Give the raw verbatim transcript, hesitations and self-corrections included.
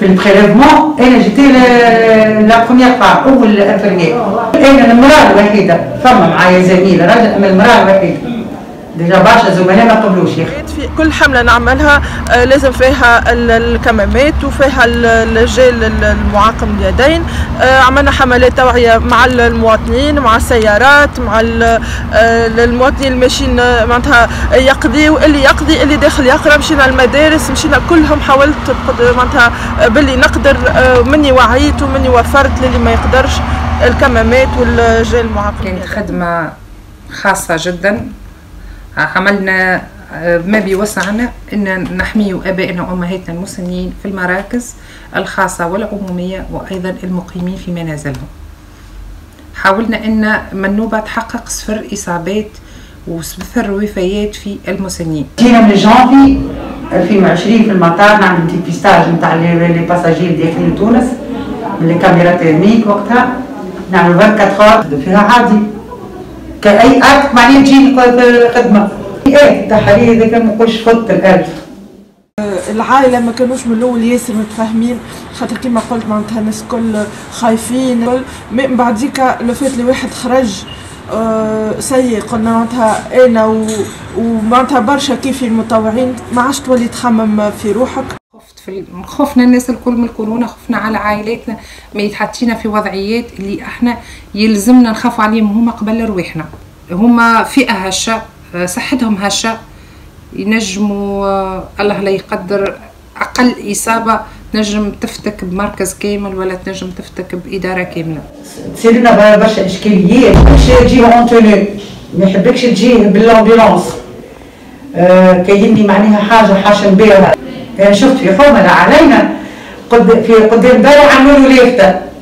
في البريليفمون انا جيتي لا بروميير فام اول انفيرميير. انا المراه الوحيده فما معايا زميل راجل اما المراه الوحيده. ديجا برشا زملاء ما قبلوش يا اخي. في كل حمله نعملها لازم فيها الكمامات وفيها الجل المعقم اليدين. عملنا حملات توعيه مع المواطنين مع السيارات مع المواطنين اللي ماشيين معناتها يقضيوا اللي يقضي اللي داخل يقرا. مشينا المدارس مشينا كلهم حاولت معناتها باللي نقدر مني وعيت ومني وفرت للي ما يقدرش الكمامات والجل المعقم. كانت خدمه خاصه جدا. عملنا ما بيوسعنا ان نحمي ابائنا وامهاتنا المسنين في المراكز الخاصه والعموميه وايضا المقيمين في منازلهم. حاولنا ان منوبه تحقق صفر اصابات وصفر وفيات في المسنين. جينا من جانفي ألفين وعشرين في المطار نعمل ديبيستاج نتاع لي باساجير داخلين تونس من الكاميرا تيرميك. وقتها نعمل أربعة وعشرين فيها عادي كأي أكت معناه تجي الخدمة. ايه التحاليل اذا كان ما نقولش فوت الألف. العائله ما كانوش من الاول ياسر متفاهمين خاطر كيما قلت معناتها الناس الكل خايفين. من بعديك لو فات اللي واحد خرج أه سيء قلنا معناتها انا ومعناتها برشا كيف المتطوعين ما عادش تولي تخمم في روحك. خفت في خفنا الناس الكل من الكورونا. خفنا على عائلاتنا ما يتحطينا في وضعيات اللي احنا يلزمنا نخاف عليهم هما قبل رواحنا. هما فئه هشه صحتهم هشه ينجموا الله لا يقدر اقل اصابه تنجم تفتك بمركز كامل ولا تنجم تفتك باداره كامله. تصير لنا برشا اشكاليات. باش تجي اون توني ما يحبكش تجي بالامبولانس. أه كايني معناها حاجه حاشم بها. انا شفت في حومه علينا قد في قدام دار عملوا لافته